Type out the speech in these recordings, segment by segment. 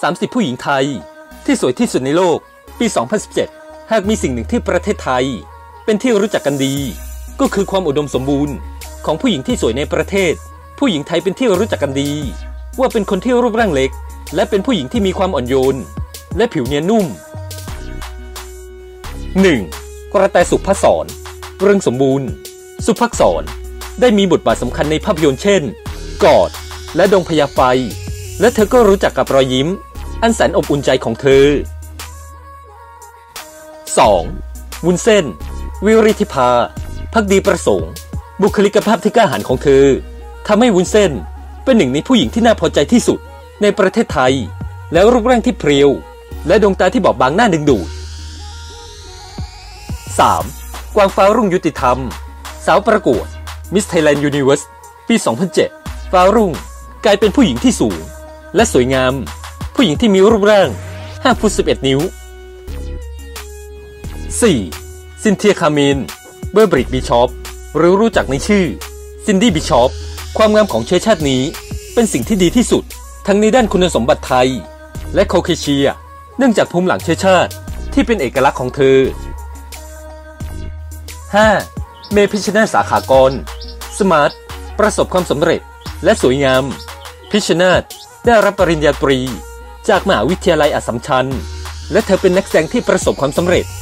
30 ผู้หญิงไทยที่สวยที่สุดในโลกปี 2017 หากมีสิ่งหนึ่งที่ประเทศไทยเป็นที่รู้จักกันดีก็คือความอุดมสมบูรณ์ของผู้หญิงที่สวยในประเทศผู้หญิงไทยเป็นที่รู้จักกันดีว่าเป็นคนที่รูปร่างเล็กและเป็นผู้หญิงที่มีความอ่อนโยนและผิวเนียนนุ่ม 1. กระแต สุภักษร เรื่องสมบูรณ์สุภักษรได้มีบทบาทสำคัญในภาพยนตร์เช่นกอดและดงพญาไฟและเธอก็รู้จักกับรอยยิ้มอันแสนอบอุ่นใจของเธอ 2. วุ้นเส้น วิริธิภา ภักดีประสงค์บุคลิกภาพที่กล้าหาญของเธอทำให้วุ้นเส้นเป็นหนึ่งในผู้หญิงที่น่าพอใจที่สุดในประเทศไทยแล้วรูปร่างที่เพรียวและดวงตาที่บอบบางน่าดึงดูด 3. กวางฟ้ารุ่งยุติธรรมสาวประกวด Miss Thailand Universe ปี 2007 ฟ้ารุ่งกลายเป็นผู้หญิงที่สูงและสวยงามผู้หญิงที่มีรูปร่าง5 ฟุต 11 นิ้ว 4. ซินเทีย คาเมน เบอร์บริต บิชอปหรือรู้จักในชื่อซินดี้ บิชอปความงามของเชื้อชาตินี้เป็นสิ่งที่ดีที่สุดทั้งในด้านคุณสมบัติไทยและโคเคเชียเนื่องจากภูมิหลังเชื้อชาติที่เป็นเอกลักษณ์ของเธอ 5. เมพิชนาธิ์ สาขากร สมาร์ทประสบความสำเร็จและสวยงามพิชนาธิ์ได้รับปริญญาตรีจากมหาวิทยาลัยอัสสัมชัญและเธอเป็นนักแสดงที่ประสบความสำเร็จ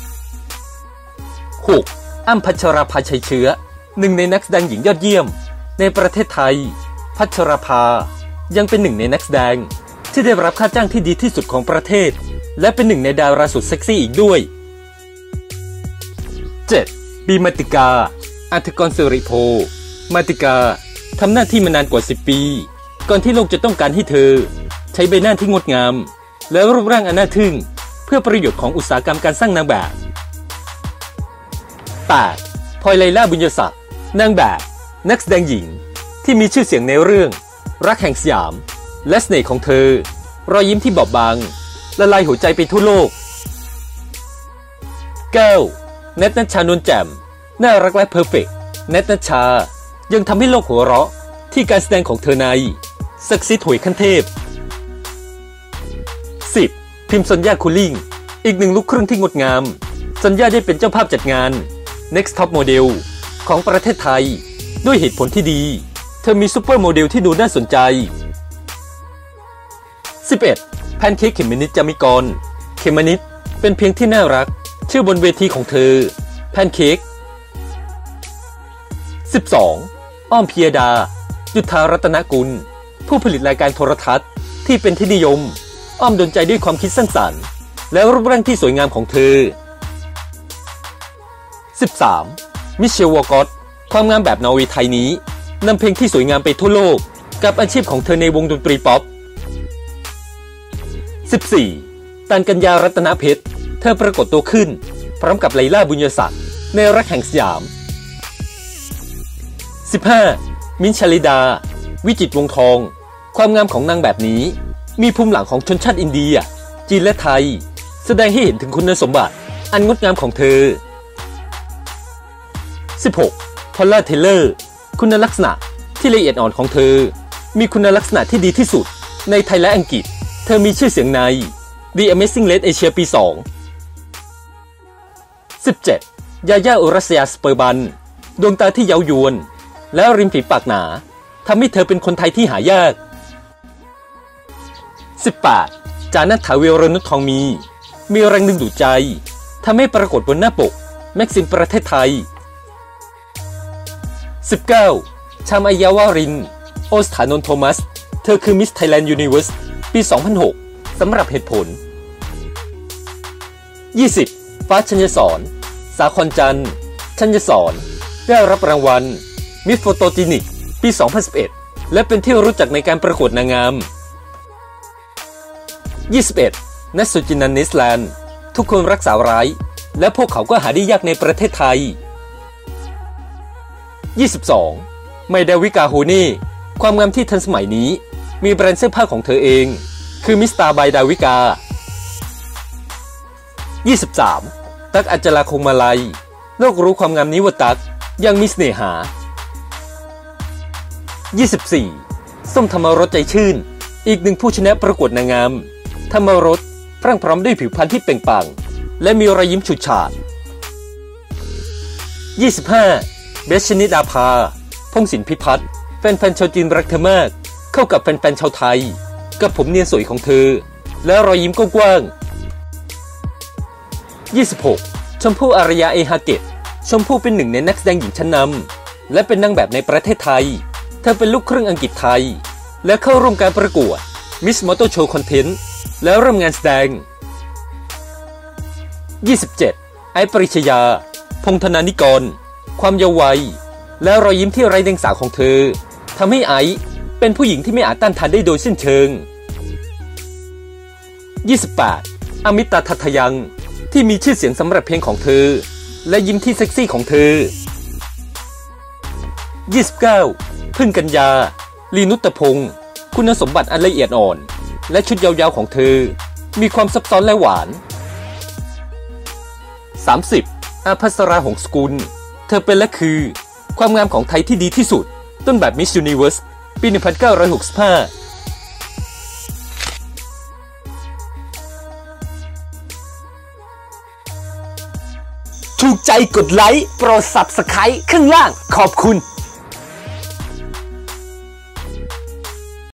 6. อ้ำ พัชราภา ชัยเชื้อหนึ่งในนักแสดงหญิงยอดเยี่ยมในประเทศไทยพัชราภายังเป็นหนึ่งในนักแสดงที่ได้รับค่าจ้างที่ดีที่สุดของประเทศและเป็นหนึ่งในดาราสุดเซ็กซี่อีกด้วย 7. บีมาติกา อัธกร สิริโพมาติกาทำหน้าที่มานานกว่า10 ปีก่อนที่โลกจะต้องการให้เธอใช้ใบหน้าที่งดงามและรูปร่างอันน่าทึ่งเพื่อประโยชน์ของอุตสาหกรรมการสร้างนางแบบ 8. พลอย ไลล่า บุญยศักดิ์นางแบบนักแสดงหญิงที่มีชื่อเสียงในเรื่องรักแห่งสยามและเสน่ห์ของเธอรอยยิ้มที่บอบบางละลายหัวใจไปทั่วโลก 9. เนต ณัชชา นวลแจ่มน่ารักและเพอร์เฟกต์เนต ณัชชายังทำให้โลกหัวเราะที่การแสดงของเธอในศักดิ์สิทธิ์หวยขั้นเทพ 10. พิมพ์ สัญญา คูลิ่งอีกหนึ่งลูกครึ่งที่งดงามสัญญาได้เป็นเจ้าภาพจัดงาน Next Top Model ของประเทศไทยด้วยเหตุผลที่ดีเธอมีซูเปอร์โมเดลที่ดูน่าสนใจ 11. แพนเค้ก เขมมนิด จามิกรเขมมนิดเป็นเพียงที่น่ารักชื่อบนเวทีของเธอแพนเค้ก 12. อ้อม พิยดา ยุทธา รัตนกุลผู้ผลิตรายการโทรทัศน์ที่เป็นที่นิยมอ้อมดลใจด้วยความคิดสร้างสรรค์และรูปร่างที่สวยงามของเธอ 13. มิเชล วอร์กอตความงามแบบนอร์เวย์ไทยนี้นำเพลงที่สวยงามไปทั่วโลกกับอาชีพของเธอในวงดนตรีป๊อป 14. ตัน กัญญา รัตนเพชรเธอปรากฏตัวขึ้นพร้อมกับไลล่า บุญยศักดิ์ในรักแห่งสยาม 15. มิ้นท์ ชลิดา วิจิตร วงศ์ทองความงามของนางแบบนี้มีภูมิหลังของชนชาติอินเดียจีนและไทยแสดงให้เห็นถึงคุณสมบัติอันงดงามของเธอ 16. พอลล่า เทเลอร์คุณลักษณะที่ละเอียดอ่อนของเธอมีคุณลักษณะที่ดีที่สุดในไทยและอังกฤษเธอมีชื่อเสียงใน The Amazing Race Asia ปี 2 17. ยาย่า อุรัสยา สเปอร์บันดวงตาที่เย้ายวนและริมฝีปากหนาทำให้เธอเป็นคนไทยที่หายาก 18. จานัท ถาเวรนุช ทองมีแรงดึงดูดใจทำให้ปรากฏบนหน้าปกแม็กซิมประเทศไทย 19. ชาม อัยยาวาริน โอสถานนท์ โทมัสเธอคือ Miss Thailand Universe ปี 2006 สำหรับเหตุผล 20. ฟ้า ชัญญสอนสาครจันทร์ชัญญสอนได้รับรางวัล Miss Photogenic ปี 2011 และเป็นที่รู้จักในการประกวดนางงาม 21. นัสสุจินัน เนสแลนด์ทุกคนรักสาวร้ายและพวกเขาก็หาได้ยากในประเทศไทย 22. ไม ดาวิกา โฮเน่ความงามที่ทันสมัยนี้มีแบรนด์เสื้อผ้าของเธอเองคือมิสตา บาย ดาวิกา 23. ตั๊ก อัจจรา คงมาลัยโลกรู้ความงามนี้ว่าตั๊กยังมีเสน่หา 24. ส้ม ธรรมรส ใจชื่นอีกหนึ่งผู้ชนะประกวดนางงามธรรมรสพรั่งพร้อมด้วยผิวพรรณที่เปล่งปลั่งและมีรอยยิ้มฉูดฉาด 25. เบชชนิดาภา พงศินพิพัฒน์แฟนๆชาวจีนรักเธอมากเข้ากับแฟนๆชาวไทยกับผมเนียนสวยของเธอและรอยยิ้มกว้างๆ 26. ชมพู่อารยาเอฮาเกตชมพู่เป็นหนึ่งในนักแสดงหญิงชั้นนำและเป็นนางแบบในประเทศไทยเธอเป็นลูกครึ่งอังกฤษไทยและเข้าร่วมการประกวด Miss Motor Show Content แล้วเริ่มงานแสดง 27. ไอซ์ปริชยาพงษ์ธนานิกรความเยาว์วัยและรอยยิ้มที่ไร้เดียงสาของเธอทำให้ไอซ์เป็นผู้หญิงที่ไม่อาจต้านทานได้โดยสิ้นเชิง 28. อมิตาทัทยังที่มีชื่อเสียงสำหรับเพลงของเธอและยิ้มที่เซ็กซี่ของเธอ 29. พึ่งกัญญาลีนุตพงศ์คุณสมบัติอันละเอียดอ่อนและชุดยาวๆของเธอมีความซับซ้อนและหวาน 30. อาภัสราหงสกุลเธอเป็นและคือความงามของไทยที่ดีที่สุดต้นแบบ Miss Universe ปี 1965 ถูกใจกดไลค์โปรด Subscribe ข้างล่างขอบคุณ